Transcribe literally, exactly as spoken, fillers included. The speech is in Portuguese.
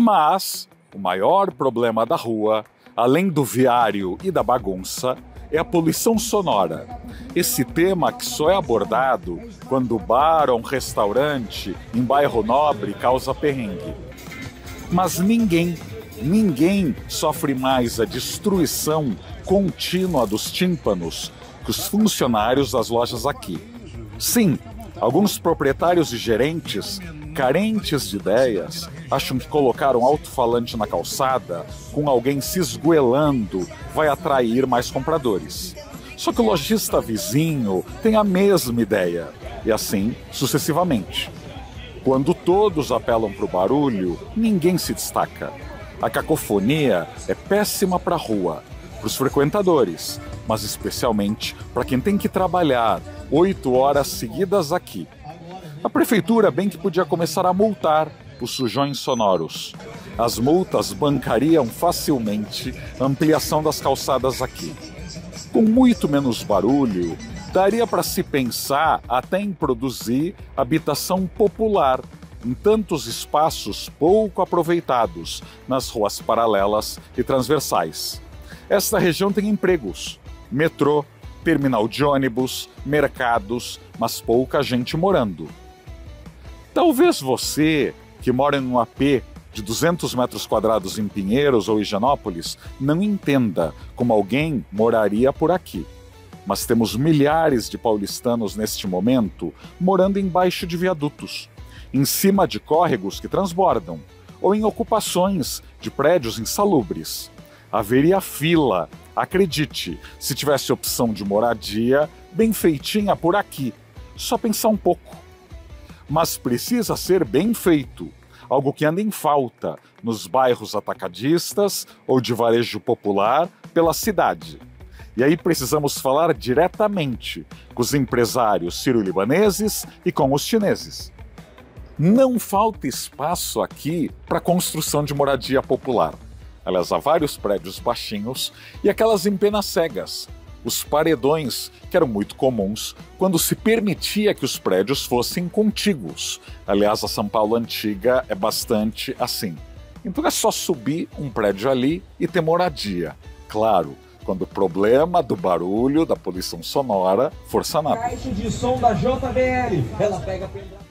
Mas o maior problema da rua, além do viário e da bagunça, é a poluição sonora. Esse tema que só é abordado quando o bar ou um restaurante em bairro nobre causa perrengue. Mas ninguém, ninguém sofre mais a destruição contínua dos tímpanos que os funcionários das lojas aqui. Sim, alguns proprietários e gerentes, carentes de ideias, acham que colocar um alto-falante na calçada com alguém se esgoelando vai atrair mais compradores. Só que o lojista vizinho tem a mesma ideia, e assim sucessivamente. Quando todos apelam para o barulho, ninguém se destaca. A cacofonia é péssima para a rua, para os frequentadores, mas especialmente para quem tem que trabalhar oito horas seguidas aqui. A prefeitura bem que podia começar a multar os sujões sonoros. As multas bancariam facilmente a ampliação das calçadas aqui. Com muito menos barulho, daria para se pensar até em produzir habitação popular em tantos espaços pouco aproveitados nas ruas paralelas e transversais. Esta região tem empregos, metrô, terminal de ônibus, mercados, mas pouca gente morando. Talvez você, que mora em um A P de duzentos metros quadrados em Pinheiros ou Higienópolis, não entenda como alguém moraria por aqui. Mas temos milhares de paulistanos neste momento morando embaixo de viadutos, em cima de córregos que transbordam, ou em ocupações de prédios insalubres. Haveria fila, acredite, se tivesse opção de moradia bem feitinha por aqui. Só pensar um pouco. Mas precisa ser bem feito, algo que anda em falta nos bairros atacadistas ou de varejo popular pela cidade. E aí precisamos falar diretamente com os empresários sírio-libaneses e com os chineses. Não falta espaço aqui para construção de moradia popular. Aliás, há vários prédios baixinhos e aquelas empenas cegas, os paredões, que eram muito comuns quando se permitia que os prédios fossem contíguos. Aliás, a São Paulo antiga é bastante assim. Então é só subir um prédio ali e ter moradia. Claro, quando o problema do barulho, da poluição sonora, for sanado. Caixa de som da J B L. Ela pega